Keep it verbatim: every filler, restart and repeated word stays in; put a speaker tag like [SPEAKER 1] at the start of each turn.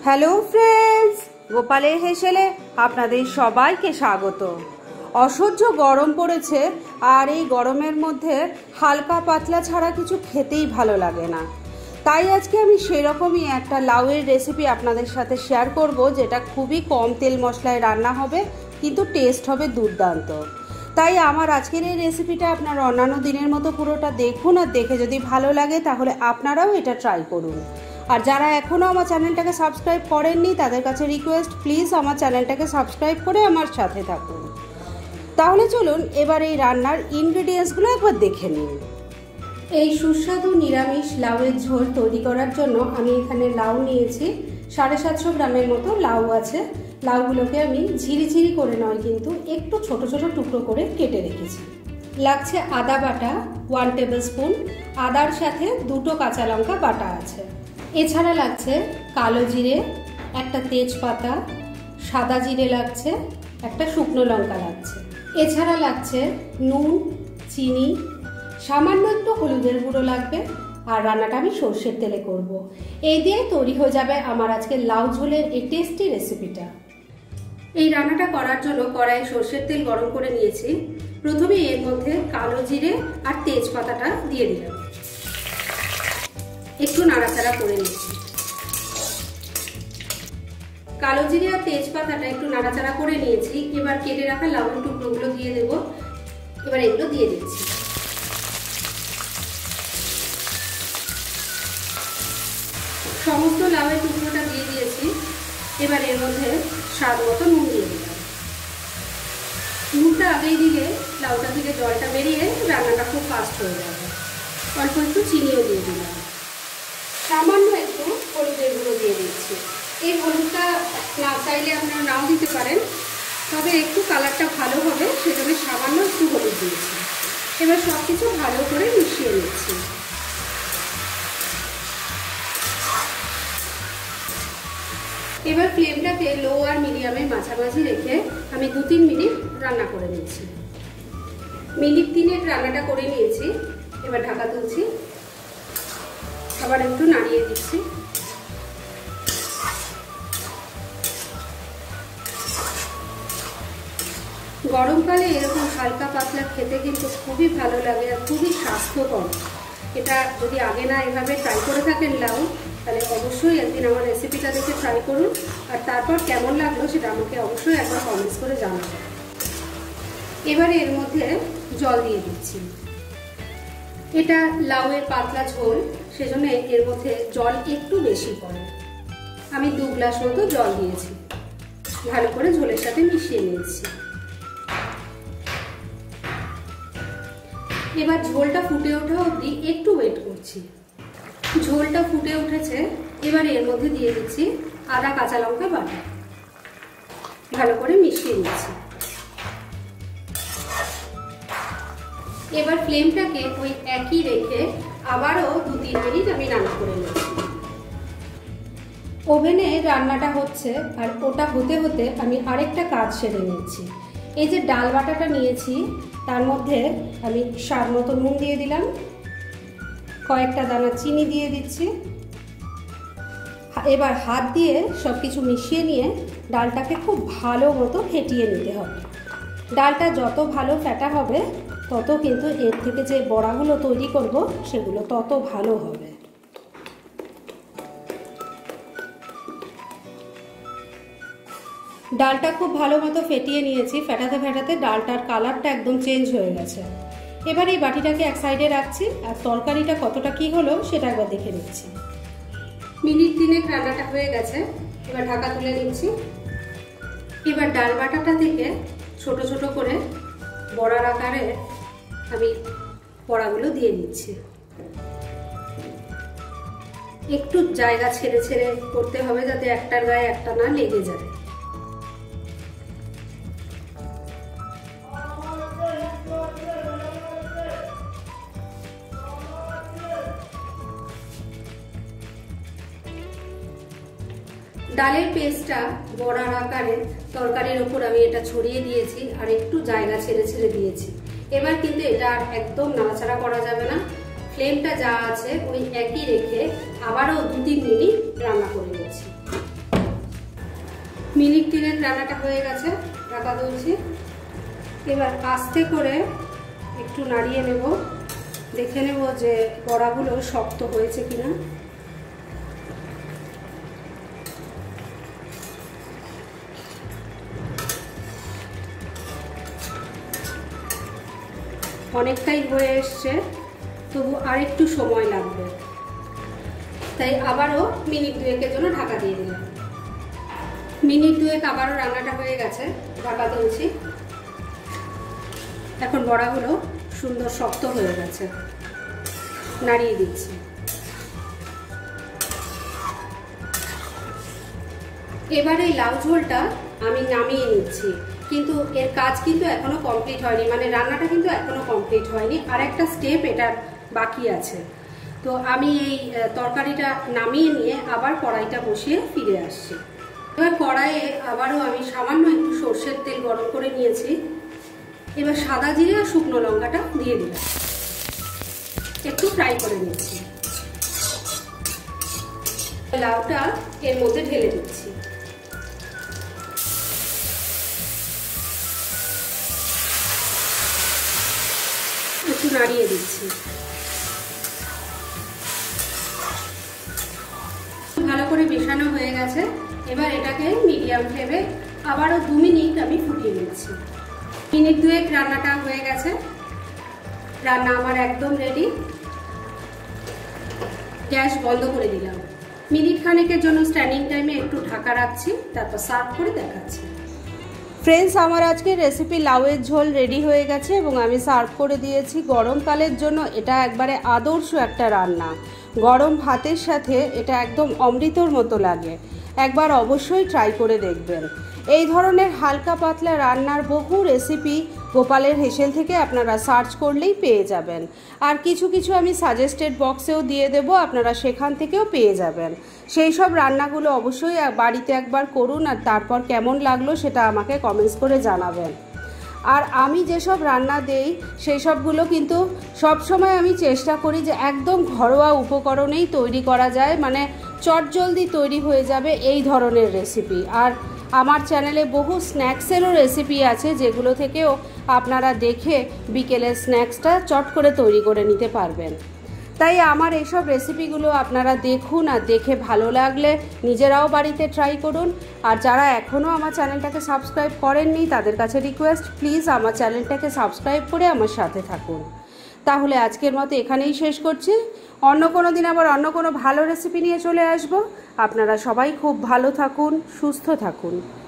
[SPEAKER 1] Hello friends, গোপালের হেসেলে আপনাদের সবাইকে স্বাগত। অসহ্য গরম পড়েছে, আর এই গরমের মধ্যে হালকা পাতলা ছাড়া কিছু খেতেই ভালো লাগে না। তাই আজকে আমি সেরকমই একটা লাউয়ের রেসিপি আপনাদের সাথে শেয়ার করব, যেটা খুবই কম তেল মশলায় রান্না হবে, কিন্তু টেস্ট হবে দুর্দান্ত। তাই আমার আজকের এই রেসিপিটা আপনারা অন্যান্য দিনের মতো পুরোটা দেখুন, আর দেখে যদি ভালো লাগে তাহলে আপনারাও এটা ট্রাই করুন। আর যারা এখনও আমার চ্যানেলটাকে সাবস্ক্রাইব করেননি তাদের কাছে রিকোয়েস্ট, প্লিজ আমার চ্যানেলটাকে সাবস্ক্রাইব করে আমার সাথে থাকুন। তাহলে চলুন এবার এই রান্নার ইনগ্রেডিয়েন্টসগুলো একবার দেখে নিন। এই সুস্বাদু নিরামিষ লাউয়ের ঝোল তৈরি করার জন্য আমি এখানে লাউ নিয়েছি, সাড়ে সাতশো গ্রামের মতো লাউ আছে। লাউগুলোকে আমি ঝিরিঝিরি করে নয়, কিন্তু একটু ছোট ছোট টুকরো করে কেটে রেখেছি। লাগছে আদা বাটা ওয়ান টেবিল স্পুন, আদার সাথে দুটো কাঁচা লঙ্কা বাটা আছে। এছাড়া লাগছে কালো জিরে, একটা তেজপাতা, সাদা জিরে লাগছে, একটা শুকনো লঙ্কা লাগছে। এছাড়া লাগছে নুন, চিনি, সামান্য একটু হলুদের গুঁড়ো লাগবে। আর রান্নাটা আমি সর্ষের তেলে করব। এই দিয়ে তৈরি হয়ে যাবে আমার আজকে লাউ ঝোলের এই টেস্টি রেসিপিটা। এই রান্নাটা করার জন্য কড়াইয়ে সর্ষের তেল গরম করে নিয়েছি। প্রথমে এর মধ্যে কালো জিরে আর তেজপাতাটা দিয়ে দিলাম, একটু নাড়াচাড়া করে নিচ্ছি। কালো জিরে আর তেজপাতাটা একটু নাড়াচাড়া করে নিয়েছি। এবার কেটে রাখা লাউয়ের টুকরোগুলো দিয়ে দেব। এবার এগুলো দিয়ে দিচ্ছি। সমস্ত লাউয়ের টুকরোটা দিয়ে দিয়েছি। এবার এর মধ্যে স্বাদ মতো নুন দিয়ে দিলাম। নুনটা আগেই দিলে লাউটা থেকে জলটা বেরিয়ে রান্নাটা খুব ফাস্ট হয়ে যাবে। অল্প একটু চিনিও দিয়ে দিলাম। সামান্য একটু হলুদের গুঁড়ো দিয়ে দিচ্ছি। এই হলুদটা না চাইলে আপনারা নাও দিতে পারেন, তবে একটু কালারটা ভালো হবে সেজন্য সামান্য একটু হলুদ দিয়েছি। এবার সব কিছু ভালো করে মিশিয়ে নিচ্ছি। এবার ফ্লেমটাকে লো আর মিডিয়ামে মাঝামাঝি রেখে আমি দু তিন মিনিট রান্না করে নিচ্ছি। মিনিট তিনেক রান্নাটা করে নিয়েছি। এবার ঢাকা তুলছি, আবার একটু নাড়িয়ে দিচ্ছি। গরমকালে এরকম হালকা পাতলা খেতে কিন্তু খুবই ভালো লাগে আর খুবই স্বাস্থ্যকর। এটা যদি আগে না এভাবে ট্রাই করে থাকেন লাউ, তাহলে অবশ্যই একদিন আমার রেসিপিটা দেখে ট্রাই করুন, আর তারপর কেমন লাগলো সেটা আমাকে অবশ্যই একবার কমেন্টস করে জানাবেন। এবারে এর মধ্যে জল দিয়ে দিচ্ছি। এটা লাউয়ের পাতলা ঝোল, সেজন্য এর মধ্যে জল একটু বেশি পড়ে। আমি দু গ্লাস মতো জল দিয়েছি। ভালো করে ঝোলের সাথে মিশিয়ে নিয়েছি। এবার ঝোলটা ফুটে ওঠা অবধি একটু ওয়েট করছি। ঝোলটা ফুটে উঠেছে। এবার এর মধ্যে দিয়ে দিচ্ছি আদা কাঁচা লঙ্কা বাটা। ভালো করে মিশিয়ে নিচ্ছি। এবার ফ্লেমটাকে ওই একই রেখে আবারও দু তিন মিনিট আমি রান্না করে নিচ্ছি। ওভেনে রান্নাটা হচ্ছে, আর ওটা হতে হতে আমি আরেকটা কাজ সেরে নিচ্ছি। এই যে ডাল বাটাটা নিয়েছি, তার মধ্যে আমি স্বাদ মতো নুন দিয়ে দিলাম, কয়েকটা দানা চিনি দিয়ে দিচ্ছি। এবার হাত দিয়ে সব কিছু মিশিয়ে নিয়ে ডালটাকে খুব ভালো মতো ফেটিয়ে নিতে হবে। ডালটা যত ভালো ফেটা হবে, তত কিন্তু এর থেকে যে বড়াগুলো তৈরি করব সেগুলো তত ভালো হবে। ডালটা খুব ভালো মতো ফেটিয়ে নিয়েছি। ফেটাতে ফেটাতে ডালটার কালারটা একদম চেঞ্জ হয়ে গেছে। এবার এই বাটিটাকে এক সাইডে রাখছি, আর তরকারিটা কতটা কি হলো সেটা একবার দেখে নিচ্ছি। মিনিট তিনেক রান্নাটা হয়ে গেছে। এবার ঢাকা তুলে নিচ্ছি। এবার ডাল বাটাটা থেকে ছোট ছোট করে বড়ার আকারে আমি বড়াগুলো দিয়ে দিচ্ছি। একটু জায়গা ছেড়ে ছেড়ে করতে হবে, যাতে একটার গায়ে একটা না লেগে যায়। ডালের পেস্টটা বড়ার আকারে তরকারির ওপর আমি এটা ছড়িয়ে দিয়েছি, আর একটু জায়গা ছেড়ে ছেড়ে দিয়েছি। এবার কিন্তু এটা আর একদম নাড়াচাড়া করা যাবে না। ফ্লেমটা যা আছে ওই একই রেখে আবারও দু তিন মিনিট রান্না করে নিচ্ছি। মিনিট তিনেক রান্নাটা হয়ে গেছে, ঢাকা তুলছি। এবার আস্তে করে একটু নাড়িয়ে নেব, দেখে নেব যে বড়াগুলো শক্ত হয়েছে কিনা। অনেকটাই হয়ে এসছে, তবু আরেকটু সময় লাগবে, তাই আবারও মিনিট দুয়েকের জন্য ঢাকা দিয়ে দিলাম। মিনিট দুয়েক আবারও রান্নাটা হয়ে গেছে, ঢাকা তুলছি। এখন বড়াগুলো সুন্দর শক্ত হয়ে গেছে, নাড়িয়ে দিচ্ছি। এবার এই লাউ ঝোলটা আমি নামিয়ে নিচ্ছি, কিন্তু এর কাজ কিন্তু এখনো কমপ্লিট হয়নি, মানে রান্নাটা কিন্তু এখনো কমপ্লিট হয়নি, আর একটা স্টেপ এটার বাকি আছে। তো আমি এই তরকারিটা নামিয়ে নিয়ে আবার কড়াইটা বসিয়ে ফিরে আসছি। এবার কড়াইয়ে আবারও আমি সামান্য একটু সর্ষের তেল গরম করে নিয়েছি। এবার সাদা জিরে আর শুকনো লঙ্কাটা দিয়ে দিলাম, একটু ফ্রাই করে নিচ্ছি। লাউটা এর মধ্যে ঢেলে দিচ্ছি। একটু নাড়িয়ে দিচ্ছি। ভালো করে মেশানো হয়ে গেছে। এবার এটাকে মিডিয়াম ফ্লেমে আবারও দু মিনিট আমি ফুটিয়ে নিচ্ছি। মিনিট দুয়েক রান্নাটা হয়ে গেছে, রান্না আমার একদম রেডি। গ্যাস বন্ধ করে দিলাম। মিনিট খানেকের জন্য স্ট্যান্ডিং টাইমে একটু ঢাকা রাখছি, তারপর সার্ভ করে দেখাচ্ছি। ফ্রেন্ডস, আমার আজকের রেসিপি লাউয়ের ঝোল রেডি হয়ে গেছে এবং আমি সার্ভ করে দিয়েছি। গরমকালের জন্য এটা একবারে আদর্শ একটা রান্না। গরম ভাতের সাথে এটা একদম অমৃতর মতো লাগে। একবার অবশ্যই ট্রাই করে দেখবেন। এই ধরনের হালকা পাতলা রান্নার বহু রেসিপি গোপালের হেসেল থেকে আপনারা সার্চ করলেই পেয়ে যাবেন। আর কিছু কিছু আমি সাজেস্টেড বক্সেও দিয়ে দেব, আপনারা সেখান থেকেও পেয়ে যাবেন। সেই সব রান্নাগুলো অবশ্যই বাড়িতে একবার করুন, আর তারপর কেমন লাগলো সেটা আমাকে কমেন্টস করে জানাবেন। আর আমি যেসব রান্না দেই সেই সবগুলো কিন্তু সবসময় আমি চেষ্টা করি যে একদম ঘরোয়া উপকরণেই তৈরি করা যায়, মানে চটজলদি তৈরি হয়ে যাবে এই ধরনের রেসিপি। আর আমার চ্যানেলে বহু স্ন্যাক্সেরও রেসিপি আছে, যেগুলো থেকেও আপনারা দেখে বিকেলের স্ন্যাক্সটা চট করে তৈরি করে নিতে পারবেন। তাই আমার এইসব রেসিপিগুলো আপনারা দেখুন, আর দেখে ভালো লাগলে নিজেরাও বাড়িতে ট্রাই করুন। আর যারা এখনও আমার চ্যানেলটাকে সাবস্ক্রাইব করেননি তাদের কাছে রিকোয়েস্ট, প্লিজ আমার চ্যানেলটাকে সাবস্ক্রাইব করে আমার সাথে থাকুন। তাহলে আজকের মতো এখানেই শেষ করছি। অন্য কোনো দিন আবার অন্য কোনো ভালো রেসিপি নিয়ে চলে আসব। আপনারা সবাই খুব ভালো থাকুন, সুস্থ থাকুন।